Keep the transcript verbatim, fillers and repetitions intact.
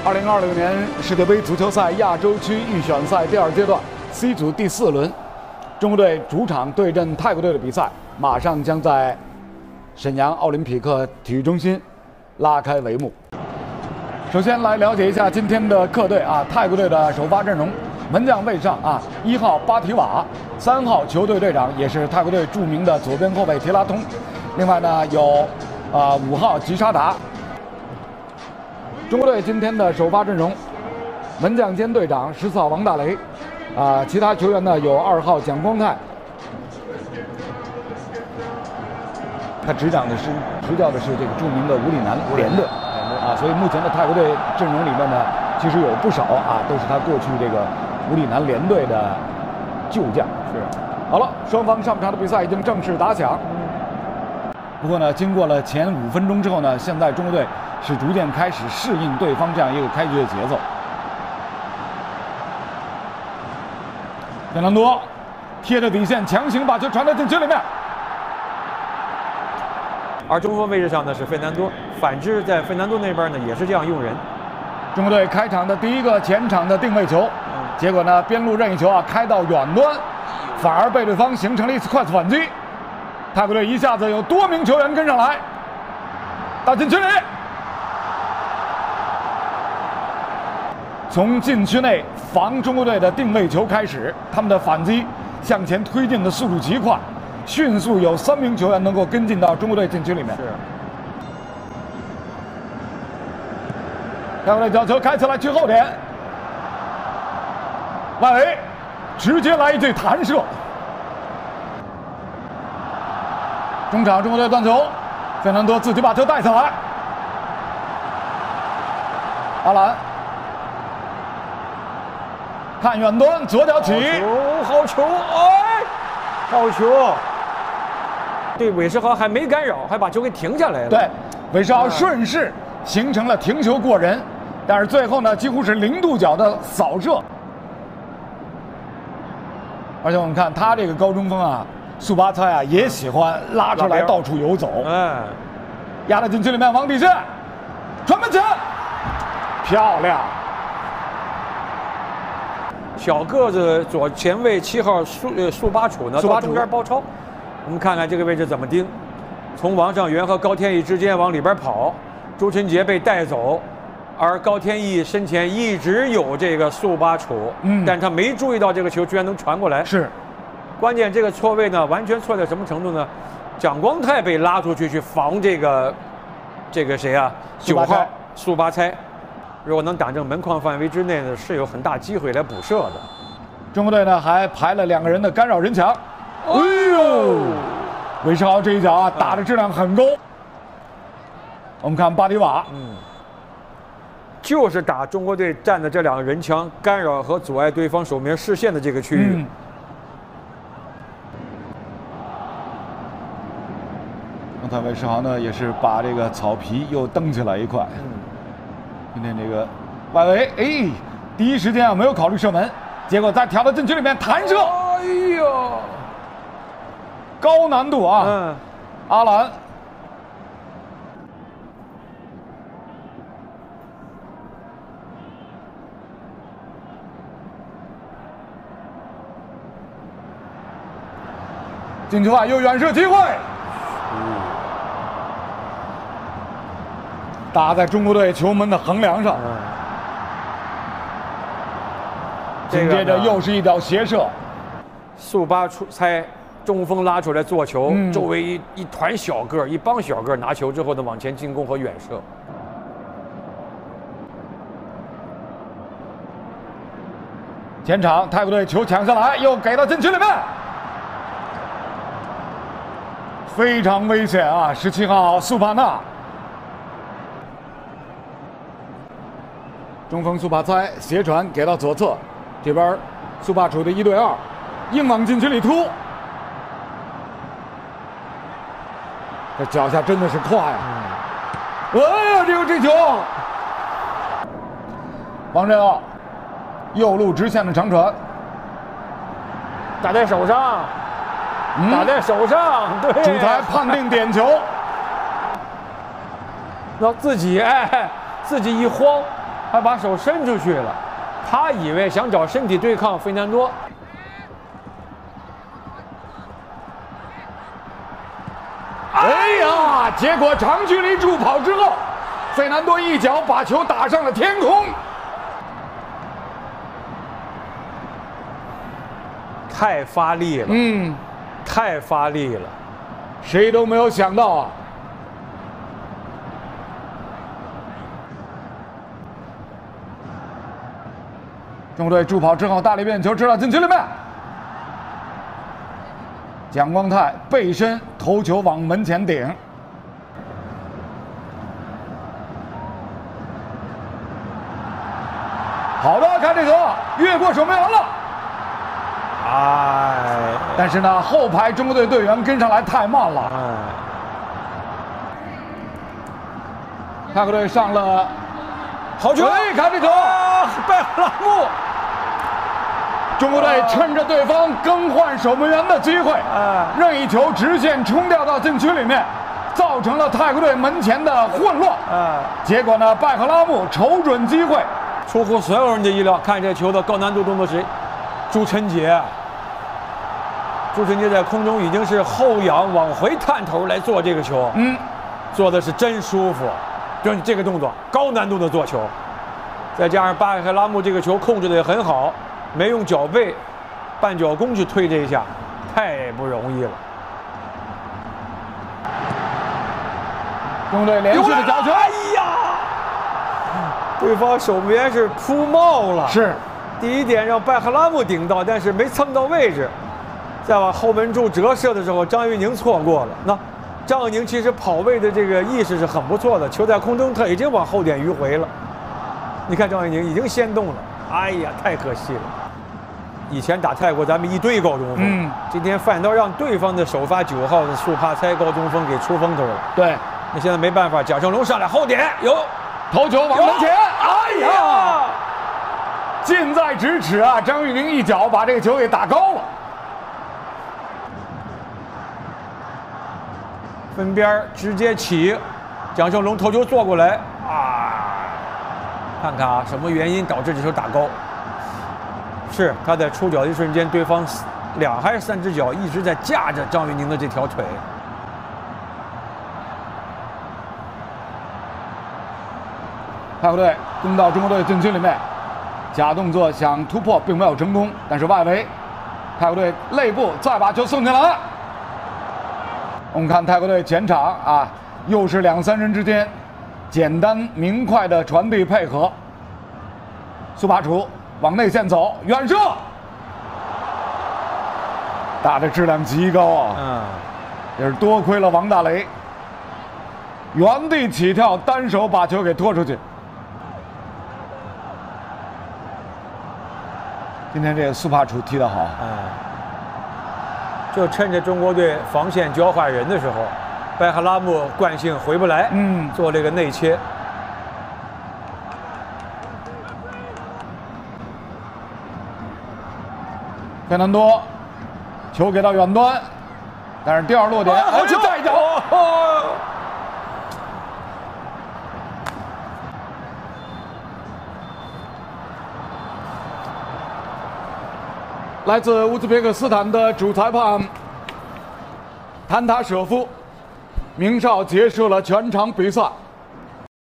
二零二六年世界杯足球赛亚洲区预选赛第二阶段 C 组第四轮，中国队主场对阵泰国队的比赛，马上将在沈阳奥林匹克体育中心拉开帷幕。首先来了解一下今天的客队啊，泰国队的首发阵容：门将位上啊，一号巴提瓦，三号球队队长也是泰国队著名的左边后卫提拉通，另外呢有啊五号吉沙达。 中国队今天的首发阵容，门将兼队长十四号王大雷，啊、呃，其他球员呢有二号蒋光太，他执掌的是执教的是这个著名的武里南联队啊，所以目前的泰国队阵容里面呢，其实有不少啊都是他过去这个武里南联队的旧将。是，好了，双方上半场的比赛已经正式打响。不过呢，经过了前五分钟之后呢，现在中国队 是逐渐开始适应对方这样一个开局的节奏。费南多贴着底线，强行把球传到禁区里面。 而中锋位置上呢是费南多，反之在费南多那边呢也是这样用人。 中国队开场的第一个前场的定位球，结果呢边路任意球啊开到远端，反而被对方形成了一次快速反击。泰国队一下子有多名球员跟上来，到禁区里。 从禁区内防中国队的定位球开始，他们的反击向前推进的速度极快，迅速有三名球员能够跟进到中国队禁区里面。是。泰国队角球开起来去后点，外围直接来一记弹射。中场中国队断球，费南多自己把球带下来，阿兰。 看远端，左脚起， 好球，哎，好球！对，韦世豪还没干扰，还把球给停下来了。 对，韦世豪顺势形成了停球过人，但是最后呢，几乎是零度角的扫射。而且我们看他这个高中锋啊，速巴猜啊，也喜欢拉出来到处游走。哎，压在禁区里面，往底线，传门前，漂亮。 小个子左前卫七号苏呃苏巴楚呢，到中间包抄。我们看看这个位置怎么盯，从王上元和高天意之间往里边跑，周晨杰被带走，而高天意身前一直有这个苏巴楚，嗯，但他没注意到这个球居然能传过来。是，关键这个错位呢，完全错在什么程度呢？蒋光太被拉出去去防这个这个谁啊？九号苏巴猜。 如果能打正门框范围之内呢，是有很大机会来补射的。 中国队呢还排了两个人的干扰人墙。哎呦，韦世豪这一脚啊，打的质量很高。我们看巴迪瓦，嗯， 就是打中国队站的这两个人墙，干扰和阻碍对方守门视线的这个区域。嗯、 刚才韦世豪呢也是把这个草皮又蹬起来一块。嗯 今天这个外围，哎，第一时间啊没有考虑射门，结果在调到禁区里面弹射，哎呦，高难度啊！嗯，阿兰，禁区外有远射机会。 打在中国队球门的横梁上，紧接着又是一脚斜射。 速八出猜中锋拉出来做球，嗯、周围一一团小个儿，一帮小个儿拿球之后呢，往前进攻和远射。 前场泰国队球抢下来，又给到禁区里面，非常危险啊！十七号苏帕纳。 中锋苏帕猜斜传给到左侧，这边苏帕楚的一对二，硬往禁区里突，这脚下真的是快啊！嗯、哎呀，这个这球，王振奥右路直线的长传， 打在手上，嗯、打在手上，对， 主裁判定点球， 让自己哎，自己一慌。 他把手伸出去了，他以为想找身体对抗费南多。 哎呀！结果长距离助跑之后，费南多一脚把球打上了天空。 太发力了， 嗯， 太发力了， 谁都没有想到啊！中国队助跑之后，大力变球直到禁区里面。蒋光太背身头球往门前顶，好的，看这个越过守门员了。 哎， 但是呢，后排中国队队员跟上来太慢了。 哎， 泰国队上了好球！ 哎，看这球， 啊，拜赫拉木。 中国队趁着对方更换守门员的机会， 哎， 任意球直线冲掉到禁区里面，造成了泰国队门前的混乱。 哎， 结果呢，拜赫拉木瞅准机会， 出乎所有人的意料。看这球的高难度动作是朱晨杰。朱晨杰在空中已经是后仰往回探头来做这个球， 嗯， 做的是真舒服。就这个动作，高难度的做球，再加上巴赫拉木这个球控制的也很好。没用脚背、半脚弓去推这一下，太不容易了。 中国队连续的角球， 哎呀，对方守门员是扑帽了。 是， 第一点让拜赫拉木顶到，但是没蹭到位置。再往后门柱折射的时候，张玉宁错过了。那张玉宁其实跑位的这个意识是很不错的，球在空中他已经往后点迂回了。你看张玉宁已经先动了，哎呀，太可惜了。以前打泰国，咱们一堆高中锋，嗯，今天反倒让对方的首发九号的苏帕猜高中锋给出风头了。 对， 那现在没办法，蒋胜龙上来后点有头球往门前， 哎呀， 近在咫尺啊！张玉宁一脚把这个球给打高了， 分边直接起，蒋胜龙头球做过来啊！看看啊，什么原因导致这球打高？是他在出脚的一瞬间，对方两还是三只脚一直在架着张玉宁的这条腿。 泰国队攻到中国队禁区里面，假动作想突破并没有成功，但是外围，泰国队内部再把球送进来。我们看泰国队前场啊，又是两三人之间简单明快的传递配合。苏巴楚往内线走，远射，打的质量极高啊！ 嗯， 也是多亏了王大雷，原地起跳，单手把球给拖出去。今天这个苏帕楚踢得好， 嗯，就趁着中国队防线交换人的时候，拜赫拉木惯性回不来，嗯，做了一个内切。 费南多，球给到远端，但是第二落点， 好球， 再一脚，来自乌兹别克斯坦的主裁判谭塔舍夫，明哨结束了全场比赛。